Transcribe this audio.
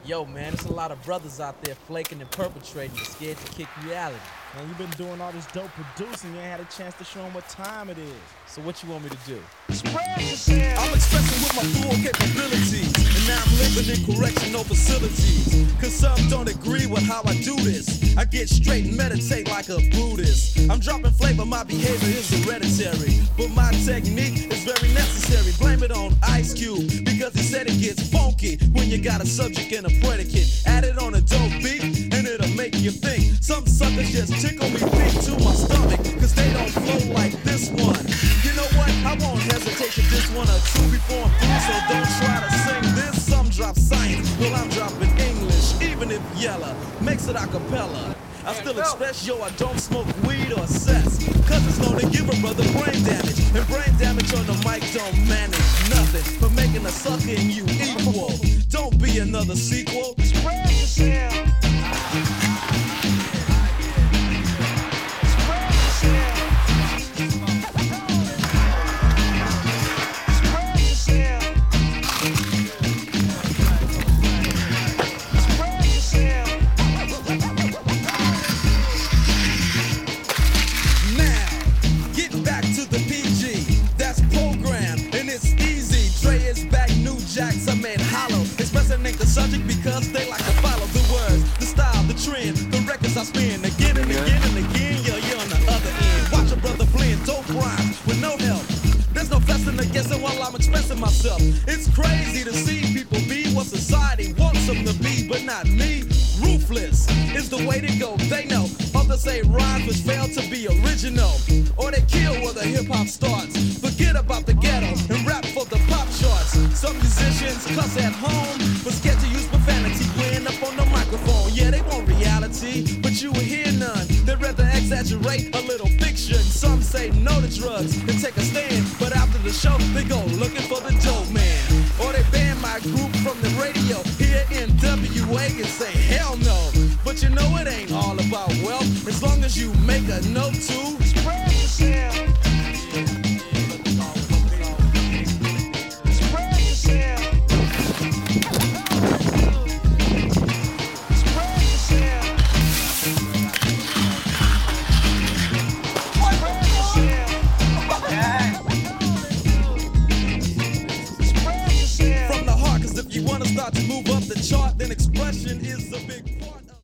Yo, man, there's a lot of brothers out there flaking and perpetrating but scared to kick reality. Man, you've been doing all this dope producing. You ain't had a chance to show them what time it is. So what you want me to do? I'm expressing with my full capabilities, and now I'm living in correctional facilities. Cause some don't agree with how I do this. I get straight and meditate like a Buddhist. I'm dropping flavor, my behavior is hereditary, but my technique is very necessary. Blame it on Ice Cube, because he said it gets funky when you got a subject and a predicate. Add it on a dope beat, and it'll make you think. Some suckers just tickle me deep to my stomach, cause they don't flow like this one. You know what? I won't hesitate to diss one or two before I'm through, so don't try to sing this. Some drop science, well I'm dropping English, even if Yella makes it a cappella. I still express, yo, I don't smoke weed or cess, cause it's known to give a brother brain damage, and brain damage on the mic don't manage nothing but making a sucker in you equal. Don't be another sequel. Spread yourself. I made hollow, expressing ain't the subject because they like to follow the words, the style, the trend, the records I spin again and again and again. You're on the other end. Watch a brother blend dope rhymes with no help. There's no fussing or guessing while I'm expressing myself. It's crazy to see people be what society wants them to be, but not me. Ruthless is the way to go. They know others say rhymes which fail to be original, or they kill where the hip hop starts. Forget about the ghetto and rap for the pop charts. Some musicians cuss at home, but scared to use profanity when up on the microphone. Yeah, they want reality, but you will hear none. They'd rather exaggerate a little fiction. Some say no to drugs and take a stand, but after the show they go looking for the dope man, or they ban my group from the radio here in WA and say hell no. But you know it ain't all about wealth, as long as you make a note to spread yourself. If you wanna start to move up the chart, then expression is a big